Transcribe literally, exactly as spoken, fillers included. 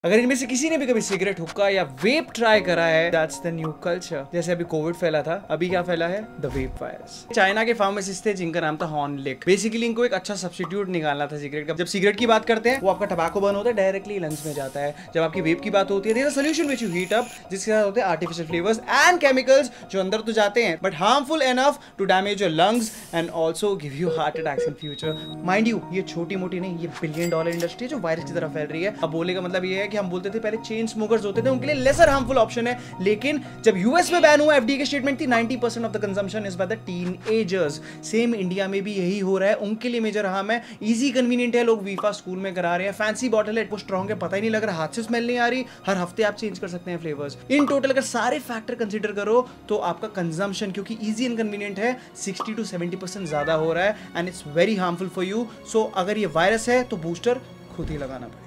अगर इनमें से किसी ने भी कभी सिगरेट, हुक्का या वेप ट्राई करा है, दैट्स द न्यू कल्चर। जैसे अभी कोविड फैला था, अभी क्या फैला है? The vape virus. चाइना के फार्मासिस्ट थे जिनका नाम था हॉर्न लिक। बेसिकली इनको एक अच्छा सब्स्टिट्यूट निकालना था सिगरेट का। जब सिगरेट की बात करते हैं, वो आपका टबाको बर्न होता है, डायरेक्टली लंग्स में जाता है। जब आपकी वेप की बात होती है, there is a solution which you heat up, जिसके साथ होते हैं आर्टिफिशियल फ्लेवर्स एंड केमिकल्स जो अंदर तो जाते हैं but harmful enough to damage your lungs and also give you heart attacks in future. Mind you, ये छोटी मोटी नहीं, ये बिलियन डॉलर इंडस्ट्री जो वायरस की तरफ फैल रही है। अब बोले का मतलब ये है कि हम बोलते थे पहले चेन स्मोकर्स होते थे, उनके लिए लेसर हार्मफुल ऑप्शन है, लेकिन जब यूएस में बैन हुआ, एफडीए की स्टेटमेंट थी ninety percent of the consumption is by the teenagers. Same India में भी यही हो रहा है, उनके लिए मेजर हार्म है। इजी कन्वीनियंट है, लोग वीफा स्कूल में करा रहे हैं, फैंसी बॉटल है, वो स्ट्रॉन्ग है, पता ही नहीं लग रहा, हाथ से स्मेल नहीं आ रही, हर हफ्ते आप चेंज कर सकते हैं फ्लेवर्स। इन टोटल अगर सारे फैक्टर कंसीडर करो तो आपका कंजम्पशन, क्योंकि इजी एंड कन्वीनियंट है, सिक्सटी टू सेवेंटी परसेंट ज्यादा हो रहा है and it's very harmful for you. So अगर ये वायरस है तो बूस्टर खुद ही लगाना पड़ेगा।